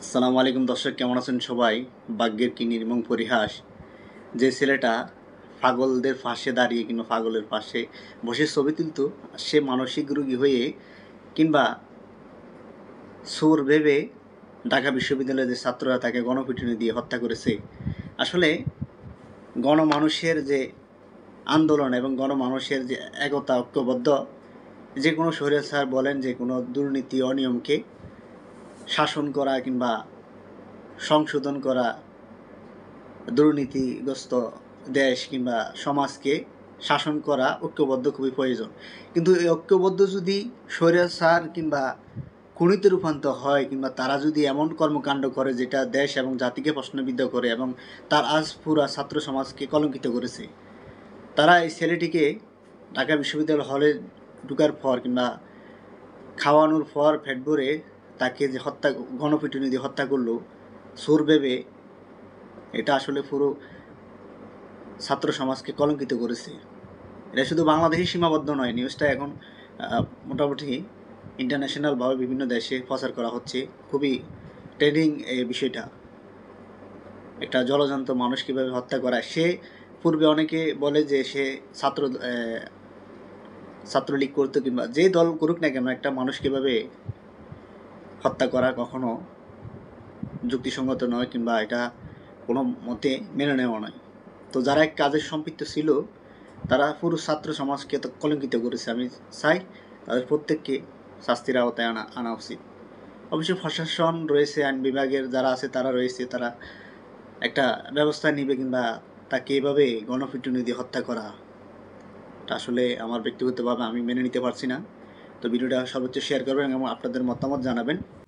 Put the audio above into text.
আসসালামু আলাইকুম দর্শক, কেমন আছেন সবাই? ভাগ্যের কি নির্মম পরিহাস! যে ছেলেটা পাগলদের পাশে দাঁড়িয়ে কিংবা পাগলের পাশে বসে ছবি তুলত, সে মানসিক রোগী হয়ে কিংবা চোর ভেবে ঢাকা বিশ্ববিদ্যালয়ের যে ছাত্ররা তাকে গণপিটুনি দিয়ে হত্যা করেছে। আসলে গণমানুষের যে আন্দোলন এবং গণমানুষের যে একতা, ঐক্যবদ্ধ, যে কোনো স্বৈরাচার বলেন, যে কোনো দুর্নীতি অনিয়মকে শাসন করা কিংবা সংশোধন করা, দুর্নীতিগ্রস্ত দেশ কিংবা সমাজকে শাসন করা ঐক্যবদ্ধ খুবই প্রয়োজন। কিন্তু এই ঐক্যবদ্ধ যদি স্বৈরাচার কিংবা খুনিতে রূপান্তর হয় কিংবা তারা যদি এমন কর্মকাণ্ড করে যেটা দেশ এবং জাতিকে প্রশ্নবিদ্ধ করে এবং তার আজ পুরা ছাত্র সমাজকে কলঙ্কিত করেছে, তারা এই ছেলেটিকে ঢাকা বিশ্ববিদ্যালয় হলে ঢুকার পর কিংবা খাওয়ানোর পর পেট ভরে তাকে যে হত্যা, গণপিটুনি দিয়ে হত্যা করলো চোর ভেবে, এটা আসলে পুরো ছাত্র সমাজকে কলঙ্কিত করেছে। এটা শুধু বাংলাদেশে সীমাবদ্ধ নয়, নিউজটা এখন মোটামুটি ইন্টারন্যাশনালভাবে বিভিন্ন দেশে প্রচার করা হচ্ছে। খুবই ট্রেন্ডিং এই বিষয়টা। একটা জলজন্ত মানুষ কীভাবে হত্যা করা। সে পূর্বে অনেকে বলে যে সে ছাত্রলীগ করতো কিংবা যে দল করুক না কেন, একটা মানুষ কীভাবে হত্যা করা কখনো যুক্তিসঙ্গত নয় কিংবা এটা কোনো মতে মেনে নেওয়া নয়। তো যারা এক কাজের সম্পৃক্ত ছিল তারা পুরো ছাত্র সমাজকে তো কলঙ্কিত করেছে। আমি চাই তাদের প্রত্যেককে শাস্তির আওতায় আনা উচিত। অবশ্যই প্রশাসন রয়েছে, আইন বিভাগের যারা আছে তারা রয়েছে, তারা একটা ব্যবস্থা নিবে কিংবা তাকে এভাবে গণপিটুনি দিয়ে হত্যা করা, এটা আসলে আমার ব্যক্তিগতভাবে আমি মেনে নিতে পারছি না। তো ভিডিওটা সর্বোচ্চ শেয়ার করবেন এবং আপনাদের মতামত জানাবেন।